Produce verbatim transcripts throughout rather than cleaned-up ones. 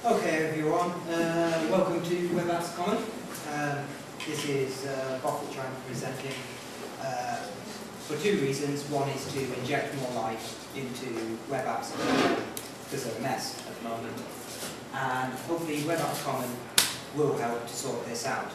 Okay everyone, uh, welcome to Web Apps Common. Um, this is uh, Bob which I'm presenting uh, for two reasons. One is to inject more light into Web Apps because they're a mess at the moment, and hopefully Web Apps Common will help to sort this out.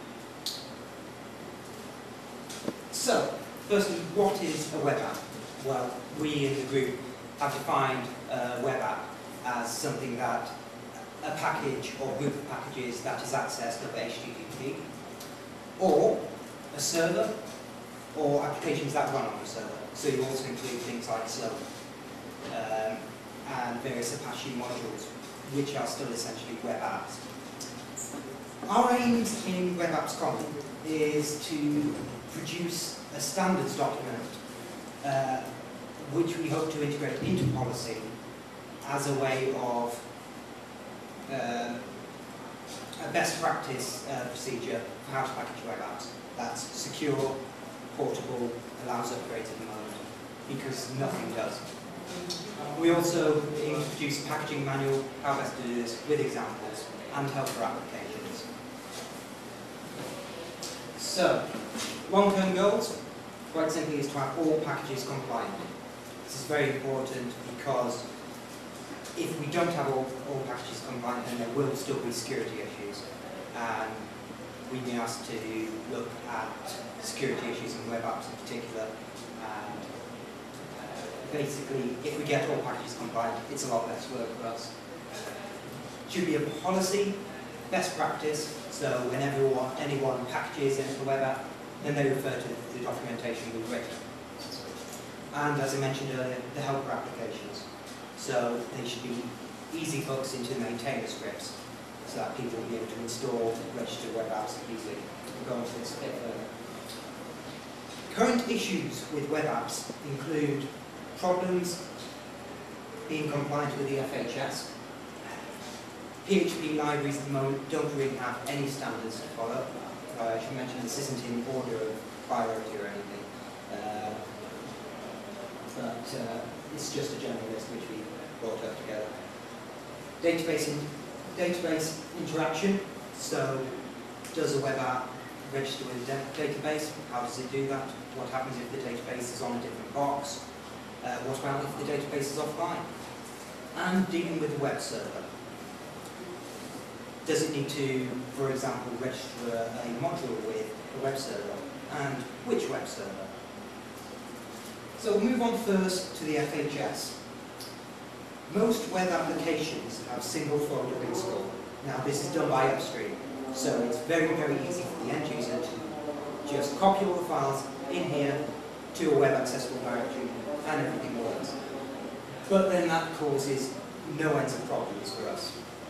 So, firstly, what is a web app? Well, we in the group have defined a web app as something that a package or group of packages that is accessed over H T T P, or a server, or applications that run on a server. So you also include things like Sloan um, and various Apache modules, which are still essentially web apps. Our aims in Web Apps Common is to produce a standards document uh, which we hope to integrate into policy as a way of uh, a best practice uh, procedure for how to package web apps that's secure, portable, allows upgrades at the moment, because nothing does. We also aim to produce a packaging manual, how best to do this, with examples, and help for applications. So, long-term goals, quite simply, is to have all packages compliant. This is very important because if we don't have all, all packages compliant, then there will still be security issues. And we may ask to look at security issues in web apps in particular. And uh, basically, if we get all packages compliant, it's a lot less work for us. It should be a policy, best practice, so whenever anyone packages into a web app, then they refer to the documentation we've written. And as I mentioned earlier, the helper applications. So they should be easy hooks into maintainer scripts, so that people will be able to install and register web apps easily. We'll go on to this a bit further. Current issues with web apps include problems being compliant with the F H S. P H P libraries at the moment don't really have any standards to follow. Uh, I should mention this isn't in order of priority or anything, uh, but uh, it's just a general list which we brought up together. Database, in, database interaction, so does a web app register with a database? How does it do that? What happens if the database is on a different box? Uh, what about if the database is offline? And dealing with the web server. Does it need to, for example, register a module with a web server? And which web server? So we'll move on first to the F H S. Most web applications have single folder install. Now this is done by upstream, so it's very, very easy for the end user to just copy all the files in here to a web accessible directory, and everything works. But then that causes no ends of problems for us.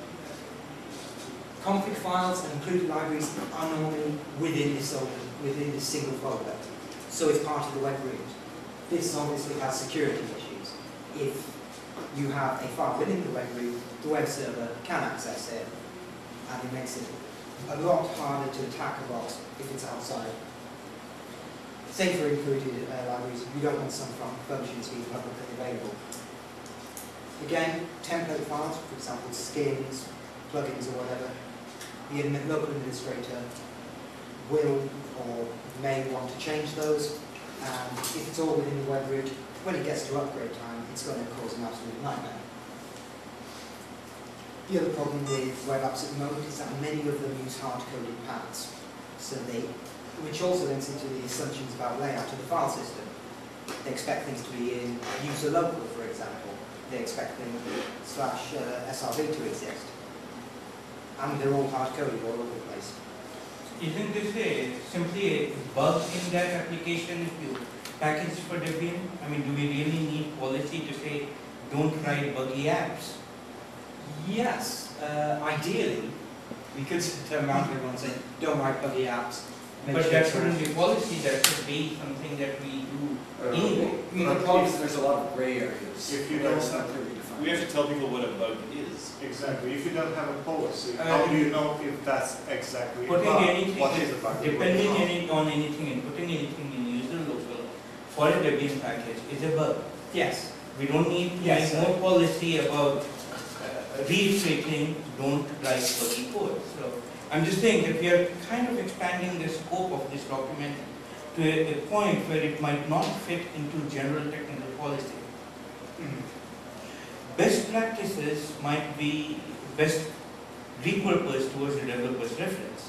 Config files and included libraries are normally within this, within this single folder, so it's part of the web root. This obviously has security issues. If you have a file within the web root, the web server can access it, and it makes it a lot harder to attack a box if it's outside. Same for included uh, libraries. You don't want some functions being publicly available. Again, template files, for example, skins, plugins, or whatever. The local administrator will or may want to change those, and if it's all within the web root, when it gets to upgrade time, it's going to cause an absolute nightmare. The other problem with web apps at the moment is that many of them use hard-coded paths, so they, which also links into the assumptions about layout of the file system. They expect things to be in user local, for example. They expect things slash uh, S R V to exist. And they're all hard-coded all over the place. Isn't this a, simply a bug in that application if you package for Debian? I mean, do we really need policy to say, don't write buggy apps? Yes, uh, ideally, we could turn around to everyone and say, don't write buggy apps. But sure that shouldn't be policy, that should be something that we do Uh, anyway. I mean, the problem is there's a lot of gray areas. If you where don't it's not have- clearly defined. We have to tell people what a bug is. Exactly. If you don't have a policy, Uh, how do you know if that's exactly a Putting bug? anything, What is a bug? depending any, on anything and putting anything in user local for a Debian package is a bug. Yes. We don't need to Yes, make more policy about uh, reiterating don't write buggy code. So I'm just saying that we are kind of expanding the scope of this document to a, a point where it might not fit into general technical policy. Best practices might be best repurposed towards the developer's reference.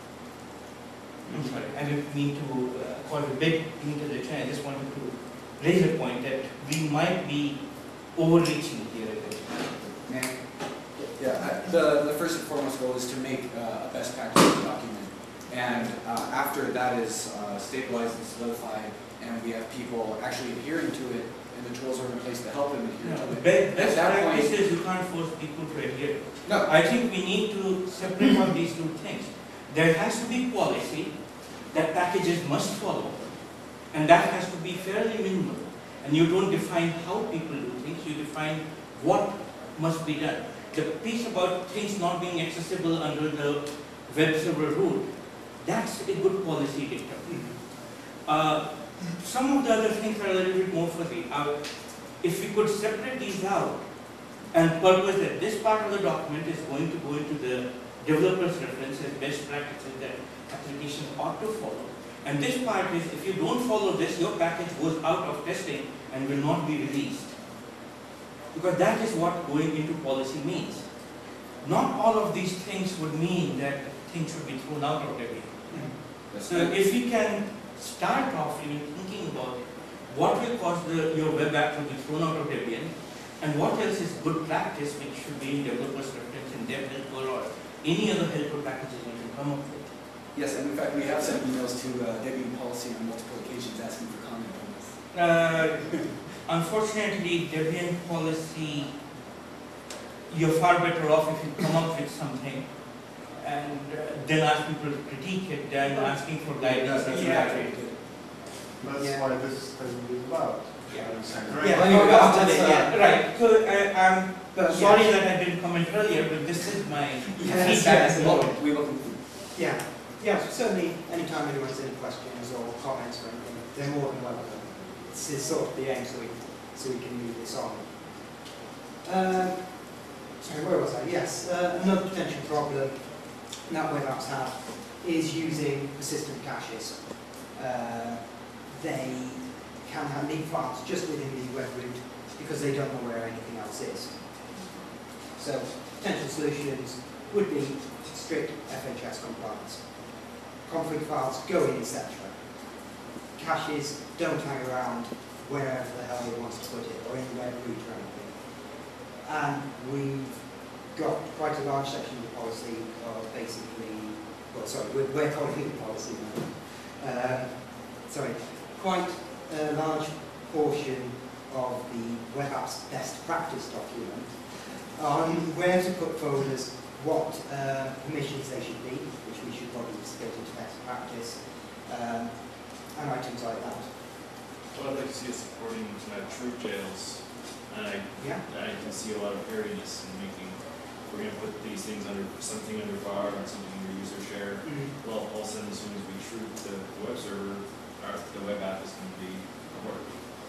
I'm sorry, I didn't mean to uh, cause a big into the chain. I just wanted to raise a point that we might be overreaching here a bit. Yeah, yeah I- the, the first and foremost goal is to make uh, a best practice document. And uh, after that is uh, stabilized and solidified, and we have people actually adhering to it, and the tools are in place to help them adhere No, to it. be- best At that point- practices, you can't force people to adhere. No, I think we need to separate out these two things. There has to be policy that packages must follow, and that has to be fairly minimal. And you don't define how people do things, you define what must be done. The piece about things not being accessible under the web server root, that's a good policy dictum. Uh, some of the other things are a little bit more fuzzy. Uh, if we could separate these out and purpose that this part of the document is going to go into the developer's reference as best practices that applications ought to follow. And this part is, if you don't follow this, your package goes out of testing and will not be released. Because that is what going into policy means. Not all of these things would mean that things should be thrown out of Debian. that's So if we can start off even thinking about what will cause the, your web app to be thrown out of Debian, and what else is good practice which should be in developer's reference in Dev helper or any other helper packages we can come up with. yes, and in fact, we have sent emails to uh, Debian policy on multiple occasions asking for comment on this. Uh, unfortunately, Debian policy, you're far better off if you come up with something and uh, then ask people to critique it than asking for guidance. and Yeah. feedback. That's Yeah. why this has been about. Yeah. Great. Yeah, Anyway, oh, that's- that's it, that's, uh, yeah. Right, so uh, I'm But, sorry yeah. that I didn't comment earlier, but this is my Yes, feedback. yes, at the Well, moment. we will conclude. Yeah, yeah, certainly, anytime anyone has any questions or comments or anything, they're more than welcome. This is sort of the aim, so we, so we can move this on. Uh, sorry, where was I? Yes, uh, another potential problem that web apps have is using persistent caches. Uh, they can have link files just within the web root because they don't know where anything else is. So, potential solutions would be strict F H S compliance. Config files go in, et cetera. Caches don't hang around wherever the hell they want to put it, or in the web root or anything. And we've got quite a large section of the policy of basically, well, sorry, we're, we're calling it policy now. Um, sorry, quite a large portion of the web app's best practice document on where to put folders, what uh, permissions they should be, which we should probably split into best practice, um, and items like that. Well, I'd like to see us supporting uh, troop jails, and I, Yeah. I can see a lot of hairiness in making, we're gonna put these things under, something under bar and something under user share. Well, all of a sudden, as soon as we troop the web server, our, the web app is gonna be work.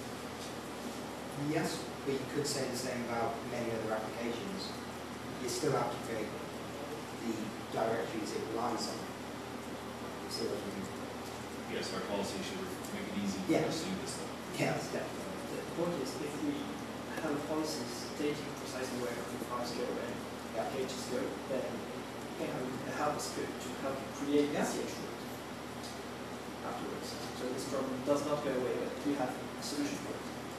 Yes, but you could say the same about many other applications. You still have to create the directories it relies on. You see what I mean? Yes, our policy should make it easy Yeah. for us to do this stuff. Yes, definitely. The point is, if we have policies stating precisely where the files go and the pages go, then we can have a help script to help you create the Yeah. C H root afterwards. So this problem does not go away, but we have a solution for it.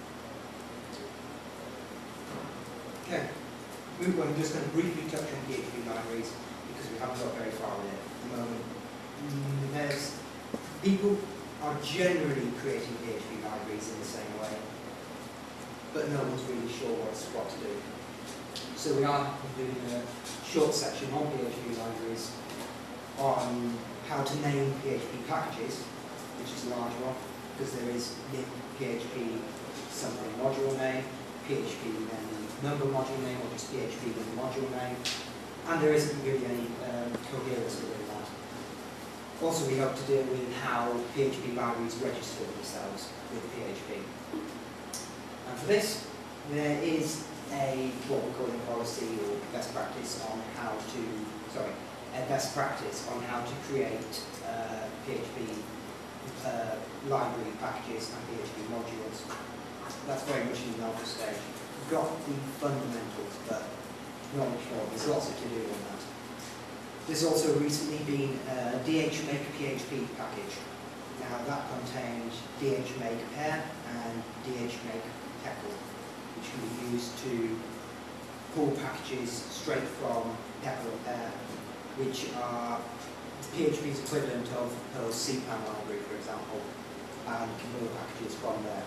Okay. We- I'm just going to briefly touch on P H P libraries because we haven't got very far with it at the moment. Mm, There's people are generally creating P H P libraries in the same way, but no one's really sure what's what to do. So we are including a short section on P H P libraries on how to name P H P packages, which is a large one, because there is min P H P something module name, P H P then number module name, or just P H P then module name, and there isn't really any um, coherence within that. Also, we hope to deal with how P H P libraries register themselves with P H P. And for this, there is a what we're calling policy or practice on how to, sorry, a best practice on how to create uh, P H P uh, library packages and P H P modules. That's very much in the alpha stage. We've got the fundamentals, but not much more. There's lots to do on that. There's also recently been a D H Make P H P package. Now that contains D H Make Pair and D H Make Heckle, which can be used to pull packages straight from Heckle or Pair, which are P H P's equivalent of Perl's C PAN library, for example, and can pull packages from there.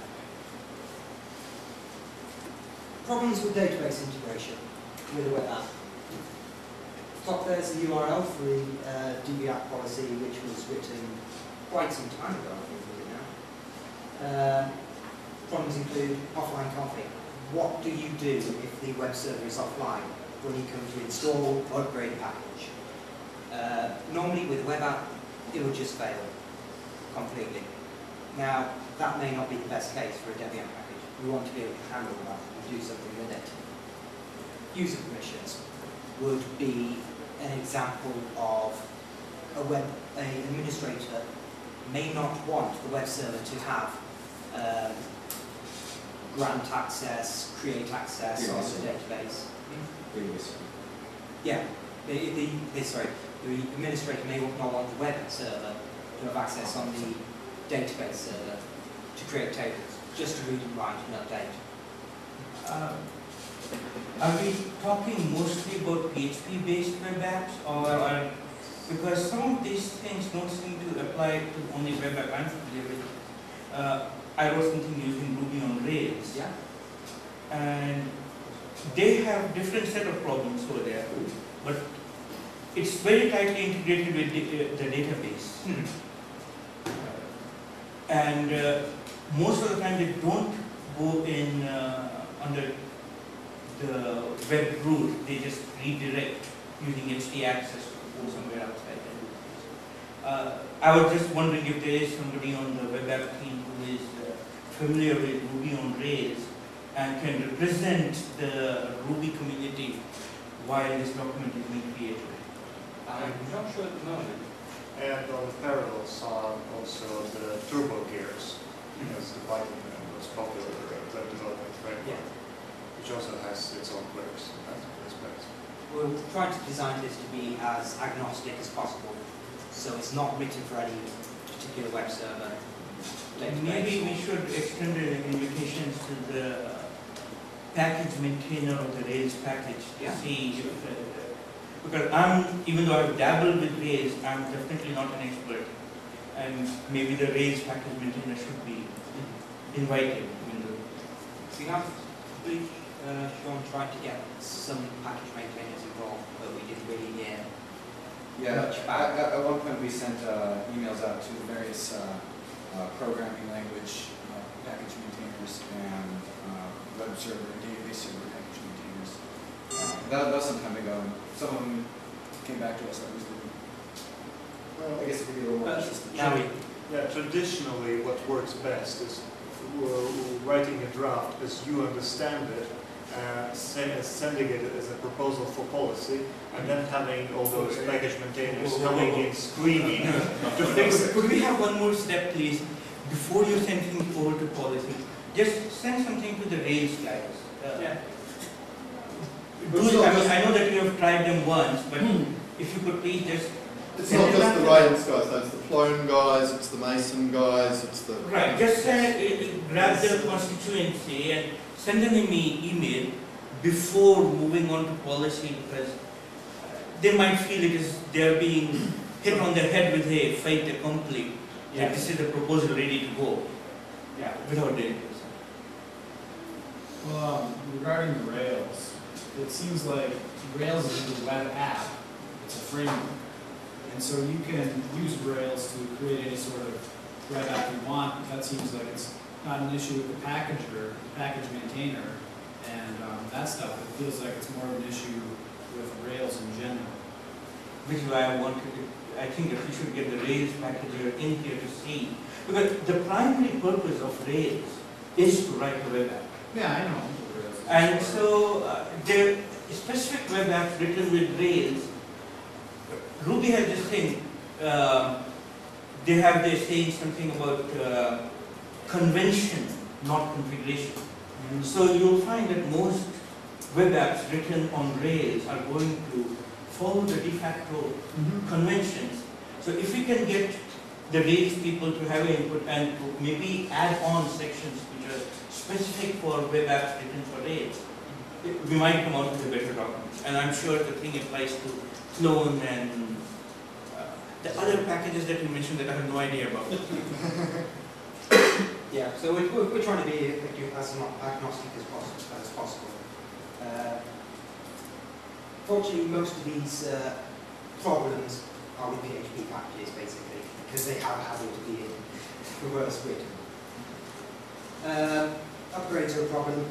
Problems with database integration with a web app. Top there's the U R L for the uh, D B app policy, which was written quite some time ago, I think, was it now? Uh, problems include offline config. What do you do if the web server is offline when you come to install or upgrade a package? Uh, normally with a web app, it will just fail completely. Now, that may not be the best case for a Debian package. We want to be able to handle that and do something with it. User permissions would be an example of a web a administrator may not want the web server to have um, grant access, create access on the database. Database. Yeah, the, the, the, sorry, the administrator may not want the web server to have access on the database server to create tables, just to read and write and update. Uh, are we talking mostly about P H P-based web apps, or are, because some of these things don't seem to apply to only web app I'm familiar with. Uh, I was thinking using Ruby on Rails, Yeah. and they have different set of problems over there, but it's very tightly integrated with the, uh, the database. Hmm. And uh, most of the time they don't go in uh, under the web route, they just redirect using H T access to go somewhere outside. Uh, I was just wondering if there is somebody on the web app team who is uh, familiar with Ruby on Rails and can represent the Ruby community while this document is being created. I'm not sure at the moment. And on the parallels are also the turbo gears, as the Python most popular uh, web development framework, which also has its own quirks in that respect. We're trying to design this to be as agnostic as possible, so it's not written for any particular web server. database. Maybe we should extend the invitations to the package maintainer of the Rails package to Yeah. see if, uh, because I'm, even though I've dabbled with Rails, I'm definitely not an expert. And maybe the Rails package maintainer should be invited. Even though We have, we, uh, Sean tried to get some package maintainers involved, but we didn't really hear. Yeah, Much at, back. at, at one point we sent uh, emails out to various uh, uh, programming language uh, package maintainers and uh, web server and database server package maintainers. Uh, that, that was some time ago, and some of them came back to us. I was doing, Well, I guess it could be a little more Uh, consistent. Now we, yeah, traditionally what works best is uh, writing a draft as you understand it, uh, sen- sending it as a proposal for policy, and then having all those package maintainers coming in screaming to fix it. could we have one more step, please, before you send things over to policy? Just send something to the Rails guys. Uh, yeah. do it- I mean, I know that you have tried them once, but if you could please just It's not just the Rails guys, though. It's the Plone guys, it's the Mason guys, it's the... right, just send, uh, grab their constituency and send them an e- email before moving on to policy, because uh, they might feel it is they're being hit on the head with a fait accompli. That this is the proposal ready to go. Yeah, without doing this. Well, um, regarding the Rails, it seems like Rails is a web app, it's a framework. And so you can use Rails to create any sort of web app you want. That seems like it's not an issue with the packager, the package maintainer, and um, that stuff. It feels like it's more of an issue with Rails in general. Which is why I wanted to, I think that we should get the Rails packager in here to see. Because the primary purpose of Rails is to write a web app. Yeah, I know. Rails is And sort of- so uh, there, specific web apps written with Rails, Ruby has this thing, uh, they have this saying something about uh, convention, not configuration. So you'll find that most web apps written on Rails are going to follow the de facto conventions. So if we can get the Rails people to have input and to maybe add on sections which are specific for web apps written for Rails, we might come out with a better document. And I'm sure the thing applies to Clone and uh, the other packages that you mentioned that I have no idea about. Yeah, so we're, we're, we're trying to be as agnostic as possible. As possible. Uh, fortunately, most of these uh, problems are with P H P packages, basically, because they have a habit of being reverse written. Uh, upgrades are a problem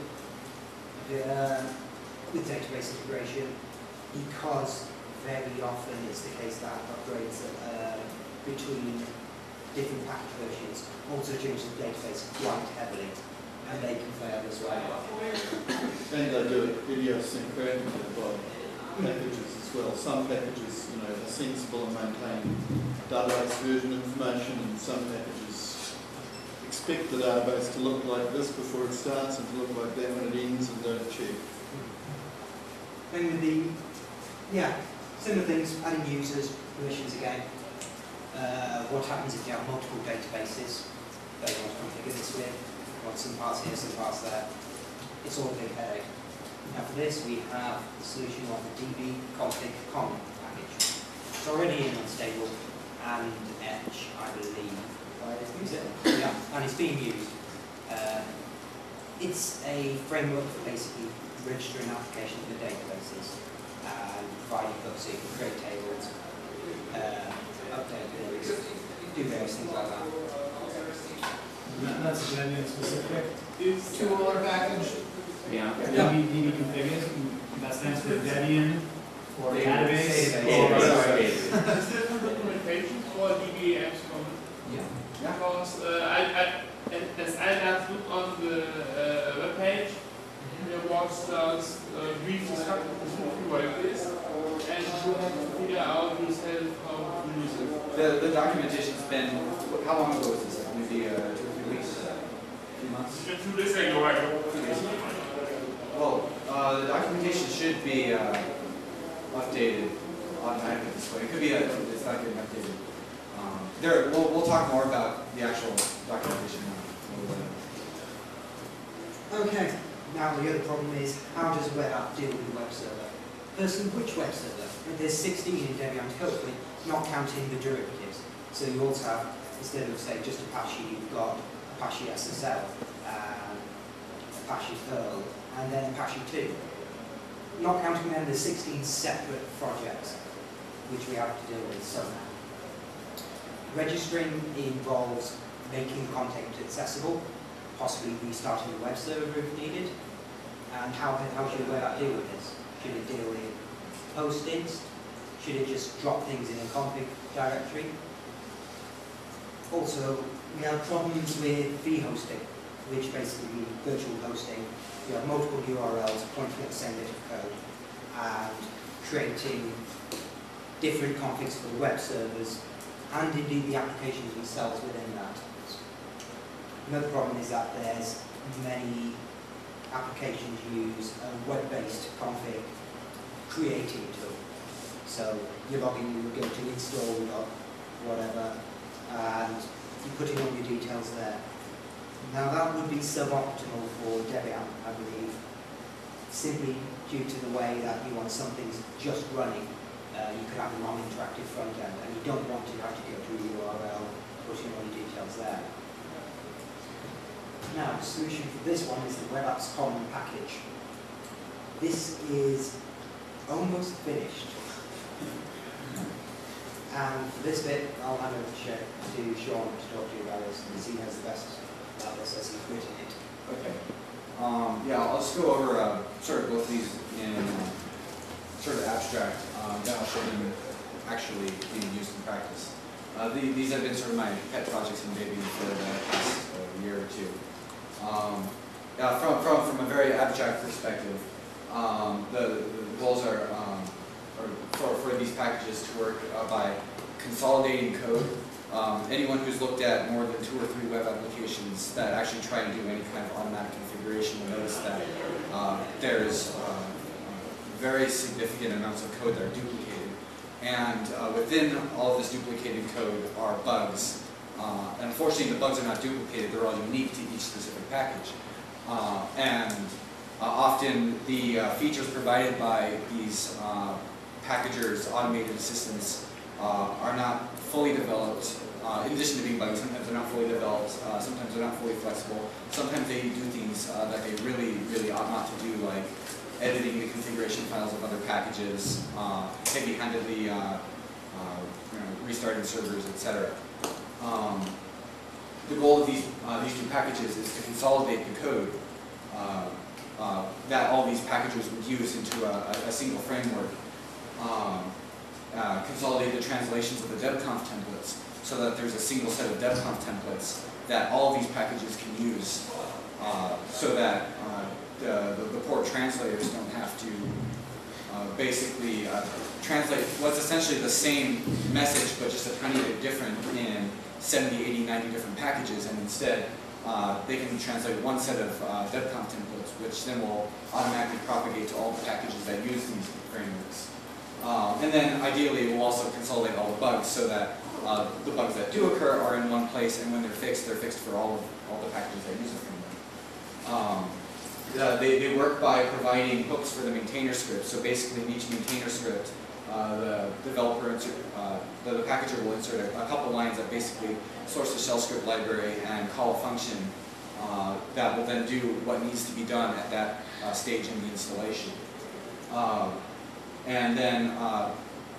uh, with database integration, because very often it's the case that upgrades uh, between different package versions also change the database quite heavily, and they can fail as well. And they do it idiosyncratically by packages as well. Some packages, you know, are sensible and maintain database version information, and some packages expect the database to look like this before it starts and to look like that when it ends, and don't check. Then with the, yeah, similar things, adding users, permissions again. Uh, what happens if you have multiple databases that you want to configure this with? You want some parts here, some parts there. It's all a big headache. Now for this we have the solution of the dbconfig common package. It's already in Unstable and Etch, I believe. Is it? Yeah, and it's being used. Uh, it's a framework for basically registering applications with databases and providing hooks so you can create tables, uh, update bills, do various things like that. That- That's Debian specific. It's two dollar package. Yeah. Yeah. D B config is, that stands for Debian for Database. database. Database. Is there documentation for D B apps from Yeah. because uh, I, I, as I last looked on the uh, web page, there was this uh, brief discussion like this, and you have to figure out yourself how to use it. The, the documentation's been, how long ago was this? Maybe uh, two or three weeks? Few months? Just two days ago, I hope. Well, uh, the documentation should be uh, updated automatically this way. It could be, a, it's not getting updated. Um, there, we'll, we'll talk more about the actual documentation now. Okay, now the other problem is, how does a web app deal with the web server? Firstly, which web server? There's sixteen in Debian code, not counting the derivatives. So you also have, instead of say just Apache, you've got Apache S S L, and Apache Perl, and then Apache two. Not counting them, there's sixteen separate projects which we have to deal with somehow. Registering involves making the content accessible, possibly restarting the web server if needed. And how, how should a web app deal with this? Should it deal with postings? Should it just drop things in a config directory? Also, we have problems with vhosting, which basically means virtual hosting. You have multiple U R Ls pointing at the same bit of code and creating different configs for the web servers and indeed the applications themselves within that. Another problem is that there's many applications use a web-based config creating tool. So you log in, you go to install or whatever, and you put in all your details there. Now that would be suboptimal for Debian, I believe, simply due to the way that you want some things just running. Uh, you could have a non-interactive front end, and you don't want to have to go to a U R L, put in all your details there. Now, the solution for this one is the Web Apps Common package. This is almost finished. And for this bit, I'll hand over to Sean to talk to you about this, because he knows the best about this as he's written it. Okay. Um, yeah, I'll just go over uh, sort of both of these in uh, sort of abstract. Um, then I'll show them actually being used in practice. Uh, the, these have been sort of my pet projects in Debian for the past uh, year or two. Um, yeah, from, from, from a very abstract perspective, um, the, the, goals are, um, are for, for these packages to work uh, by consolidating code. Um, anyone who's looked at more than two or three web applications that actually try and do any kind of automatic configuration will notice that uh, there's uh, very significant amounts of code that are duplicated. And uh, within all of this duplicated code are bugs. Uh, and unfortunately, the bugs are not duplicated, they're all unique to each specific package. Uh, and uh, often the uh, features provided by these uh, packagers, automated assistants, uh, are not fully developed. Uh, in addition to being bugs, sometimes they're not fully developed, uh, sometimes they're not fully flexible, sometimes they do things uh, that they really, really ought not to do, like editing the configuration files of other packages, uh, heavy-handedly uh, uh, you know, restarting servers, et cetera. Um, the goal of these, uh, these two packages is to consolidate the code uh, uh, that all these packagers would use into a, a single framework. Um, uh, consolidate the translations of the debconf templates so that there's a single set of debconf templates that all of these packages can use uh, so that uh, the, the, the port translators don't have to uh, basically uh, translate what's essentially the same message but just a tiny bit different in seventy, eighty, ninety different packages, and instead uh, they can translate one set of uh, debconf templates, which then will automatically propagate to all the packages that use these frameworks. Um, and then ideally it will also consolidate all the bugs so that uh, the bugs that do occur are in one place, and when they're fixed, they're fixed for all of all the packages that use the framework. Um, uh, they, they work by providing hooks for the maintainer script. So basically in each maintainer script, uh, the developer, insert, uh, the, the packager will insert a, a couple lines that basically source the shell script library and call a function uh, that will then do what needs to be done at that uh, stage in the installation. Um, And then uh,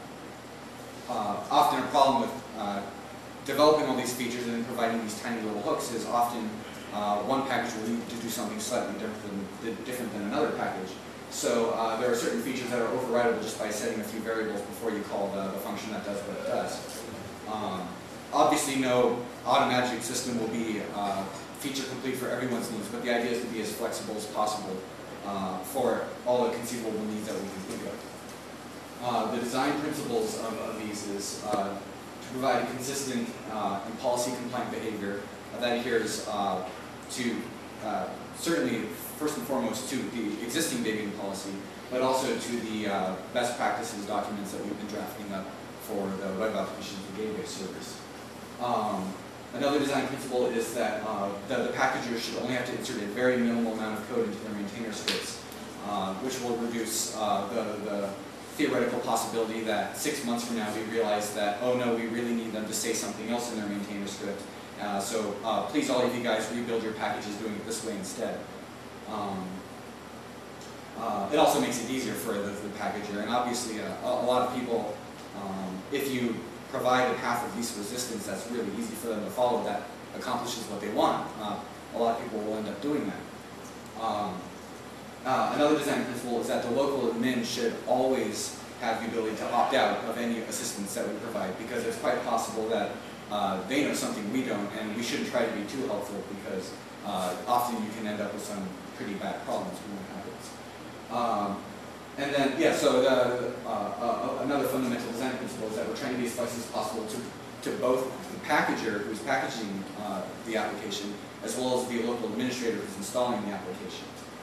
uh, often a problem with uh, developing all these features and then providing these tiny little hooks is often uh, one package will need to do something slightly different than, different than another package. So uh, there are certain features that are overridable just by setting a few variables before you call the, the function that does what it does. Um, obviously no automagic system will be uh, feature complete for everyone's needs, but the idea is to be as flexible as possible uh, for all the conceivable needs that we can think of. Uh, the design principles of, of these is uh, to provide a consistent uh, and policy-compliant behavior that adheres uh, to uh, certainly, first and foremost, to the existing Debian policy, but also to the uh, best practices documents that we've been drafting up for the web applications and database servers. Um, another design principle is that uh, the, the packagers should only have to insert a very minimal amount of code into their maintainer scripts, uh, which will reduce uh, the, the theoretical possibility that six months from now we realize that, oh no, we really need them to say something else in their maintainer script. Uh, so uh, please, all of you guys, rebuild your packages doing it this way instead. Um, uh, it also makes it easier for the, the packager, and obviously uh, a, a lot of people, um, if you provide a path of least resistance that's really easy for them to follow, that accomplishes what they want. Uh, a lot of people will end up doing that. Um, Uh, another design principle is that the local admin should always have the ability to opt out of any assistance that we provide, because it's quite possible that uh, they know something we don't, and we shouldn't try to be too helpful, because uh, often you can end up with some pretty bad problems when that happens. Um, and then, yeah, so the, uh, uh, another fundamental design principle is that we're trying to be as flexible as possible to, to both the packager who's packaging uh, the application, as well as the local administrator who's installing the application.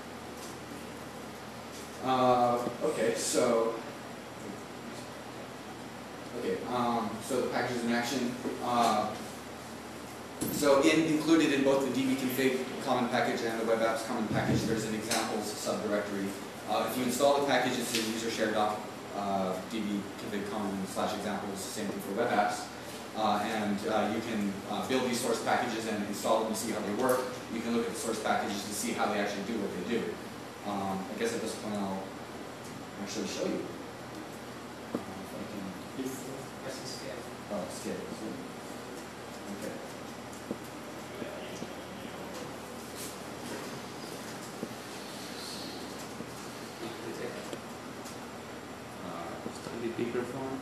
Uh, okay, so, okay, um, so the packages in action. Uh, so in, included in both the dbconfig common package and the web apps common package, there's an examples subdirectory. Uh, if you install the package, it's in user share doc, uh, dbconfig common slash examples, same thing for web apps. Uh, and uh, you can uh, build these source packages and install them to see how they work. You can look at the source packages to see how they actually do what they do. Um, I guess at this point I'll actually show you. Uh, if I can. Press and scale. Oh, scale. Okay. Uh, just a bit bigger font.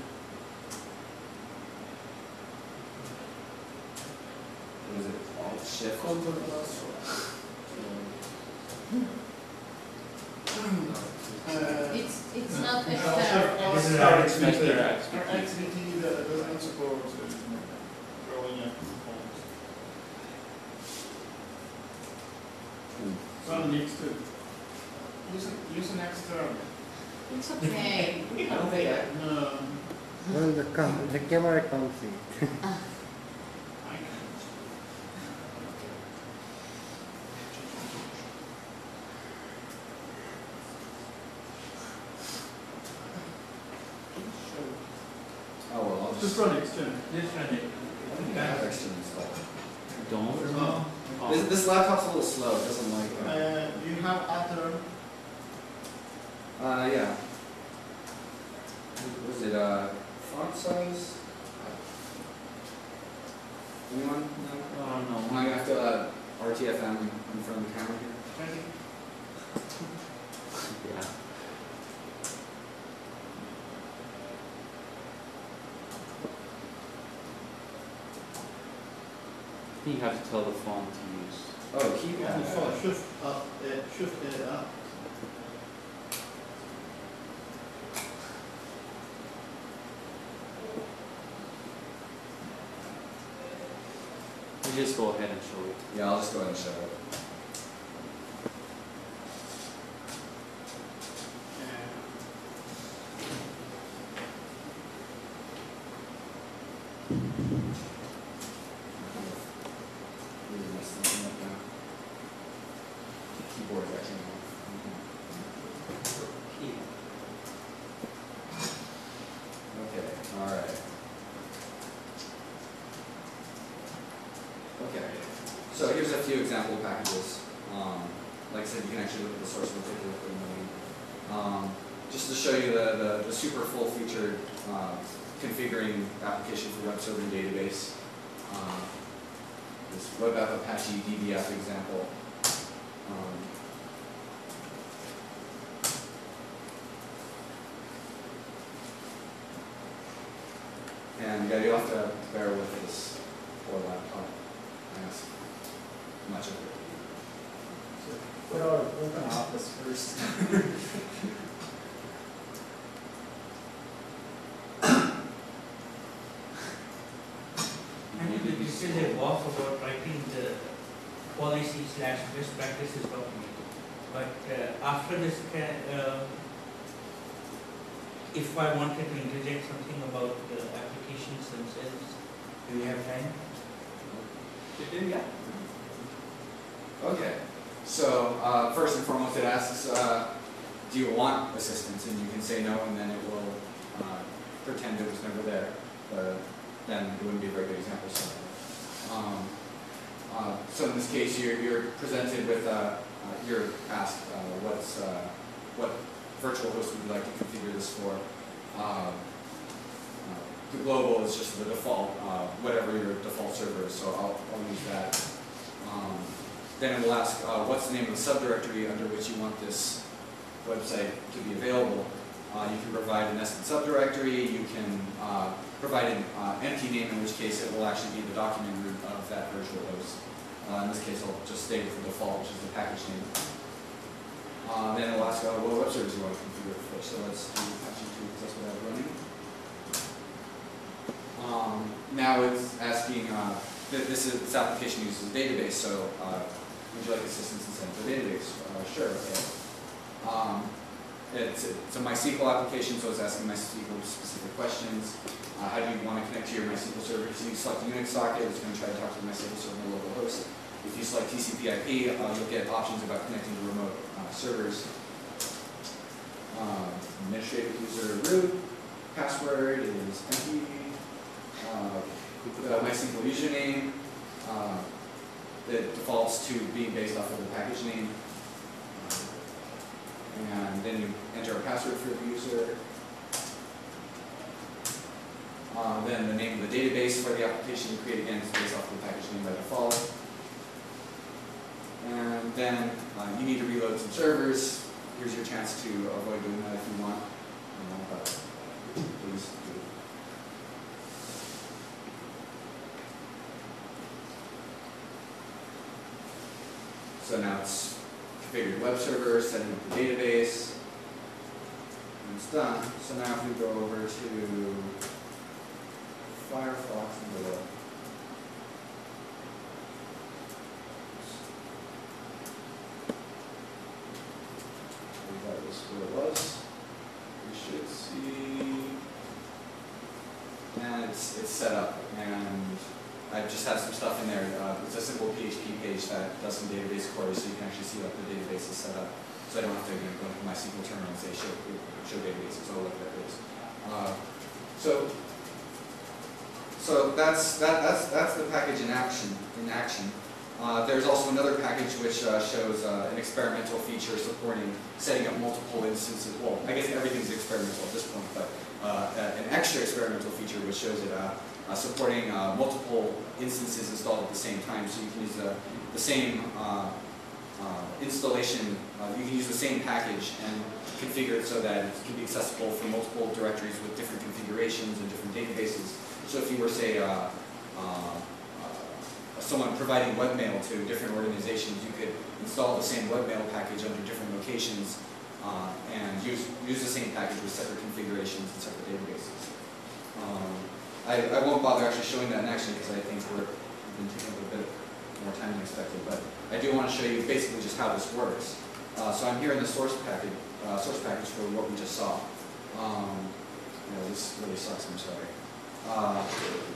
What is it? Alt Shift. Control plus. It's it's not Our- This is our- our our expected. Our X B T that doesn't support uh, rolling up components. Run the X two. Use, a- use an external. It's okay. I don't think I, No. Well, the, cam- the camera can't see it. I can. oh well, I'll Just just. run external. Just run it. I have extra installed. Don't. Oh. This, this laptop's a little slow, it doesn't like, uh, Uh, do you have Ather? uh, yeah. Was it, uh, font size? Anyone? No? Oh, Am no. I gonna have to, uh, R T F M in front of the camera here? Yeah. You have to tell the font to use. Oh, keyboard. Yeah, so shift up, uh, shift it up. You just go ahead and show it. Yeah, I'll just go ahead and show it. Really messed something up now. Keyboard's actually off. Okay, alright. Okay, so here's a few example packages. Um, like I said, you can actually look at the source and take a look at the movie. Um, just to show you the, the, the super full featured uh, configuring application for web server and database. Uh, this web app Apache D B F example. Um, and yeah, you have to bear with this poor laptop. Yes. Much of it. Put our open office first. And you will still have off about writing the policy slash best practices document. But uh, after this, ca- uh, if I wanted to interject something about the applications themselves, do you have time? Yeah. Okay. So uh, first and foremost, it asks, uh, do you want assistance? And you can say no, and then it will uh, pretend it was never there. But then it wouldn't be a very good example. So, um, uh, so in this case, you're, you're presented with, uh, uh, you're asked uh, what's, uh, what virtual host would you like to configure this for. Um, uh, the global is just the default, uh, whatever your default server is, so I'll, I'll use that. Um, then it will ask uh, what's the name of the subdirectory under which you want this website to be available. Uh, you can provide a nested subdirectory, you can uh, provide an uh, empty name, in which case it will actually be the document root of that virtual host. Uh, in this case, I'll just stay with the default, which is the package name. Uh, then it will ask uh, what web servers you want to configure for. So let's do Apache two, because that's what I have running. Um, now it's asking, uh, th this, is, this application uses a database, so uh, would you like assistance in setting up a database? Uh, sure, okay. Um, It's, it's a MySQL application, so it's asking MySQL specific questions. Uh, how do you want to connect to your MySQL server? So you select a Unix socket, it's going to try to talk to the MySQL server on the local host. If you select T C P I P, uh, you'll get options about connecting to remote uh, servers. Uh, administrative user root, password is empty. Uh, the MySQL username, uh, that defaults to being based off of the package name. And then you enter a password for the user. Uh, then the name of the database for the application you create, again, is based off the package name by default. And then uh, you need to reload some servers. Here's your chance to avoid doing that if you want. Uh, but please do. So now it's configured web server, setting up the database, and it's done. So now if we go over to Firefox and go that was where it was. We should see, and it's it's set up, and I just have some stuff in there. Uh, it's a simple P H P page that does some database queries, so you can actually see what the database is set up. So I don't have to you know, go into my S Q L terminal and say show show databases. I'll look at this. Uh, so so that's that that's that's the package in action in action. Uh, there's also another package which uh, shows uh, an experimental feature supporting setting up multiple instances. Well, I guess everything's experimental at this point, but uh, an extra experimental feature which shows it uh, uh, supporting uh, multiple instances installed at the same time. So you can use the, the same uh, uh, installation, uh, you can use the same package and configure it so that it can be accessible from multiple directories with different configurations and different databases. So if you were, say, uh, uh, someone providing webmail to different organizations, you could install the same webmail package under different locations uh, and use use the same package with separate configurations and separate databases. Um, I, I won't bother actually showing that in action because I think we're we've been taking a bit more time than expected, but I do want to show you basically just how this works. Uh, so I'm here in the source package, uh, source package for what we just saw. Um, you know, this really sucks. I'm sorry. Uh,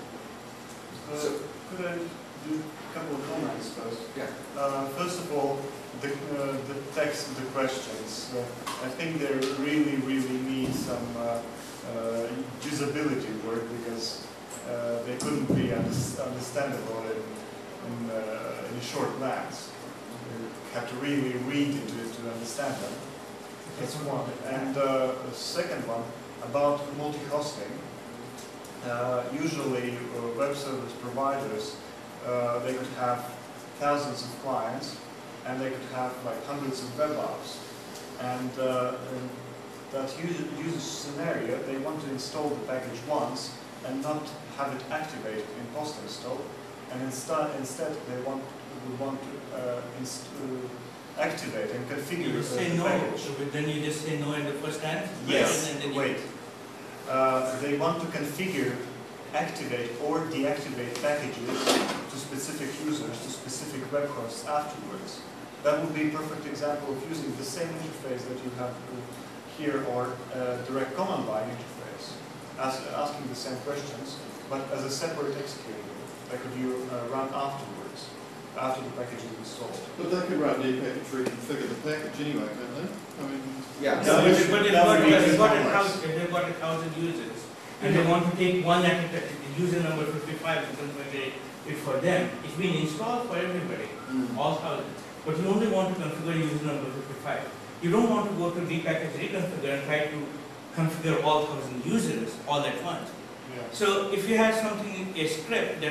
so could I do a couple of comments first? Yeah. Uh, first of all, the, uh, the text of the questions. Uh, I think they really, really need some uh, uh, usability work because uh, they couldn't be under understandable in, in, uh, in a short glance. You have to really read into it to understand them. That's one. And uh, the second one, about multi-hosting. Uh, usually, uh, web service providers Uh, they could have thousands of clients, and they could have like hundreds of web apps. And uh, in that user, user scenario, they want to install the package once and not have it activated in post-install. And instead, instead they want we want to uh, inst uh, activate and configure you just the say no, package. but then you just say no in the first time. Yes. And then Wait. Uh, they want to configure, activate or deactivate packages to specific users, to specific web hosts afterwards. That would be a perfect example of using the same interface that you have here or a direct command line interface, Ask, asking the same questions, but as a separate executable that could you uh, run afterwards, after the package is installed. But they could run their package, reconfigure the package anyway, can't they? I mean, yeah. No, but if but they've got, they've got a thousand, if they've got a thousand users, and they want to take one at a time, the user number fifty-five and configure it for them. It's been installed for everybody, mm. all thousands. But you only want to configure user number fifty-five. You don't want to go to repackage, reconfigure, and try to configure all thousand users all at once. Yeah. So if you have something, a script that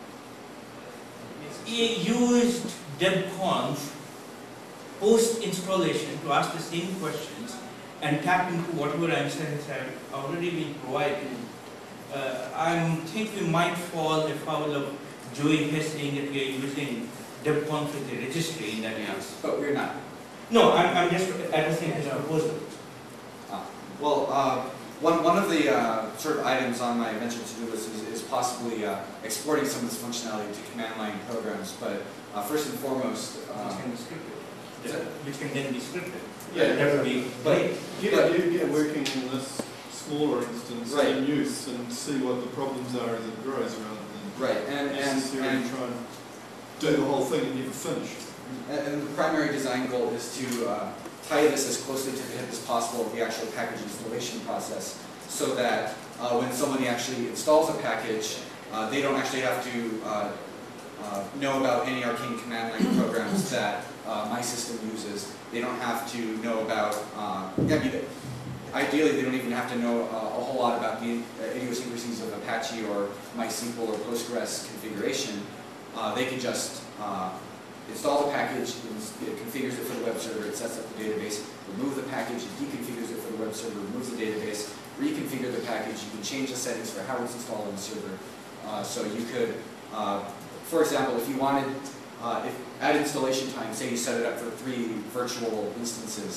used debconf post-installation to ask the same questions and tap into whatever answers have already been provided, uh, I think we might fall afoul of Joey Hess saying that we are using debconf as a registry in that case. But we're not. No, I'm, I'm just addressing his proposal. Uh, well, uh, one, one of the uh, sort of items on my eventual to-do list is, is possibly uh, exporting some of this functionality to command line programs. But uh, first and foremost, uh, Which can be scripted. Which can then be scripted. Yeah, that would be great. Get, But- you get working in this smaller instance Right. in use and see what the problems are as it grows rather than right, and, and, necessarily and try and do the whole thing and never finish. And and the primary design goal is to uh, tie this as closely to the hip as possible with the actual package installation process, so that uh, when somebody actually installs a package, uh, they don't actually have to uh, uh, know about any arcane command line programs that uh, my system uses. They don't have to know about, uh, I mean, ideally they don't even have to know uh, a whole lot about the idiosyncrasies of Apache or MySQL or Postgres configuration. Uh, they can just uh, install the package, it configures it for the web server, it sets up the database, remove the package, it deconfigures it for the web server, removes the database, reconfigure the package, you can change the settings for how it's installed on the server. Uh, so you could, uh, for example, if you wanted, uh, if at installation time, say you set it up for three virtual instances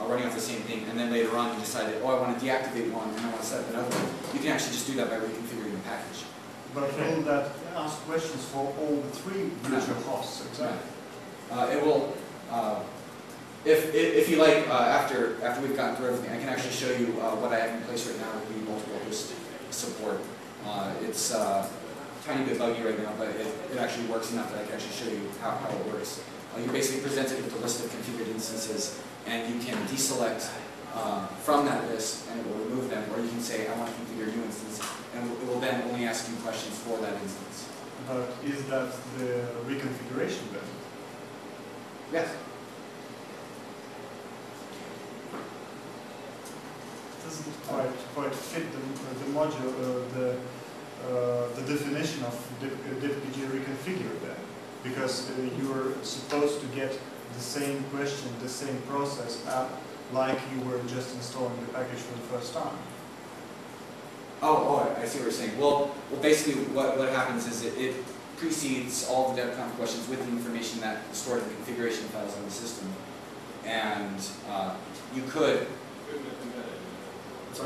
uh, running off the same thing, and then later on you decided, oh, I want to deactivate one and I want to set up another one, you can actually just do that by reconfiguring the package. But will that ask questions for all the three virtual hosts? Exactly. Uh, it will, uh, if, if, if you like, uh, after, after we've gotten through everything, I can actually show you uh, what I have in place right now with the multiple host support. Uh, it's uh, a tiny bit buggy right now, but it, it actually works enough that I can actually show you how, how it works. Uh, you're basically presented with a list of configured instances, and you can deselect uh, from that list, and it will remove them, or you can say, I want to configure a new instance, and it will then only ask you questions for that instance. But is that the reconfiguration then? Yes. Doesn't quite quite fit the, the module, uh, the uh, the definition of diffpg reconfigure then, because uh, you're supposed to get the same question, the same process app, like you were just installing the package for the first time. Oh, oh, I see what you're saying. Well, well, basically, what what happens is it, it precedes all the DevConf questions with the information that is stored in the configuration files on the system, and uh, you could. Sorry?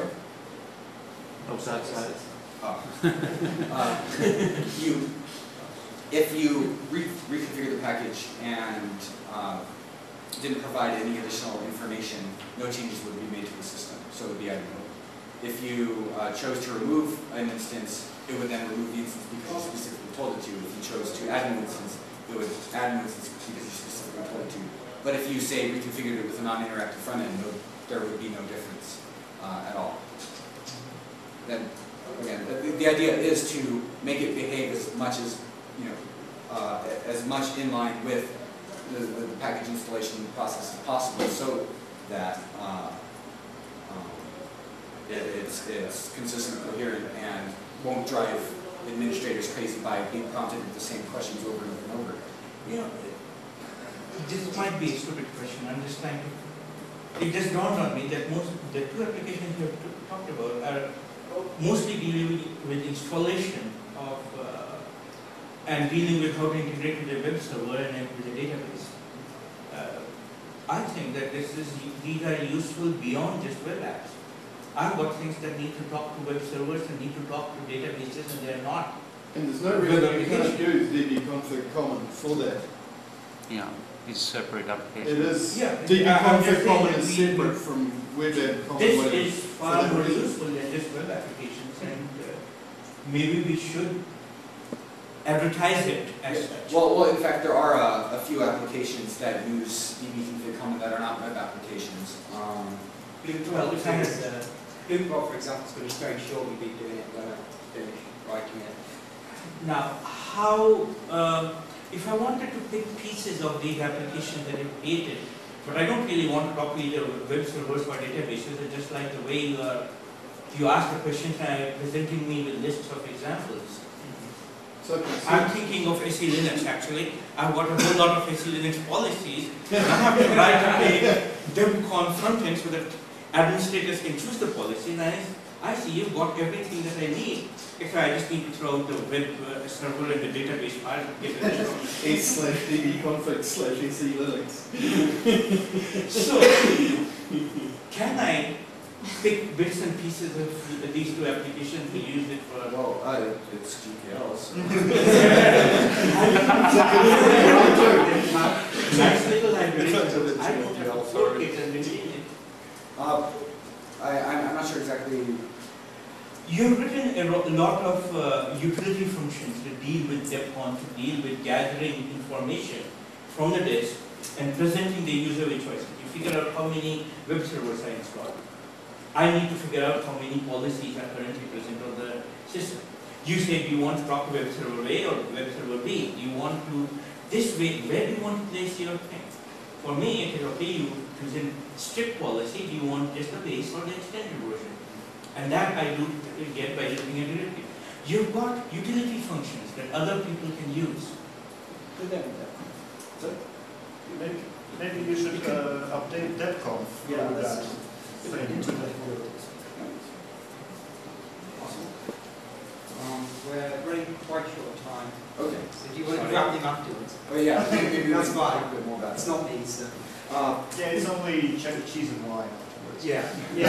Oh, side, side. Oh. uh, you, if you re reconfigure the package and uh, didn't provide any additional information, no changes would be made to the system, so it would be idle. If you uh, chose to remove an instance, it would then remove the instance because you specifically told it to. If you chose to add an instance, it would add an instance because you specifically told it to. But if you, say, reconfigured it with a non-interactive front end, no, there would be no difference uh, at all. Then, again, the, the idea is to make it behave as much as, you know, uh, as much in line with the, the package installation process as possible, so that uh, um, it, it's, it's consistent, coherent, and won't drive administrators crazy by being prompted with the same questions over and over and over. You know, this might be a stupid question. I'm just trying to. It just dawned on me that most the two applications you have talked about are mostly dealing with installation of uh, and dealing with how to integrate with the web server and with the database. Uh, I think that this is these are useful beyond just web apps. I've got things that need to talk to web servers and need to talk to databases, and they're not. And there's no reason you can't use dbconfig common for that. Yeah, it's a separate application. It is. Yeah, dbconfig common is separate from web app common. This is far more useful than just web applications, and uh, maybe we should advertise it as Yeah. such. Well, well, in fact, there are uh, a few applications that use dbconfig common that are not web applications. Um, Well, the thing is, uh, Bluebot, for example, is going to very shortly be doing it when I finish writing it. Now, how, uh, if I wanted to pick pieces of these applications that you've created, but I don't really want to talk to either web servers or databases, it's just like the way you are, you ask the questions and are presenting me with lists of examples. So, I'm thinking of S E Linux actually. I've got a whole lot of S E Linux policies. And I have to write a DevCon front end so that administrators can choose the policy. And I, I see you've got everything that I need. If I just need to throw out the web uh, server and the database file and get it. S slash dbconfig slash S E Linux. So, can I pick bits and pieces of these two applications and use it for? well, uh, it's G P Ls. Nice little library. I don't have to fork it and delete it. Uh, I, I'm I'm not sure exactly. You've written a ro- lot of uh, utility functions to deal with DevCon, to deal with gathering information from the disk and presenting the user with choices. You figure out how many web servers I installed. I need to figure out how many policies are currently present on the system. You say, do you want to talk to web server A or web server B? Do you want to, this way, where do you want to place your thing? For me, it is okay, you present strict policy, do you want just the base or the extended version? And that I do get by looking at directory. You've got utility functions that other people can use. So maybe, maybe you should uh, update DevConf Yeah, with that's- that. Awesome. Um, we're running quite short of time. Okay. So do you want to wrap them afterwards? Oh yeah, maybe, maybe That's we can talk fine. a bit more about It's it. not me, so. Uh, Yeah, it's only ch- cheese and wine afterwards. Yeah.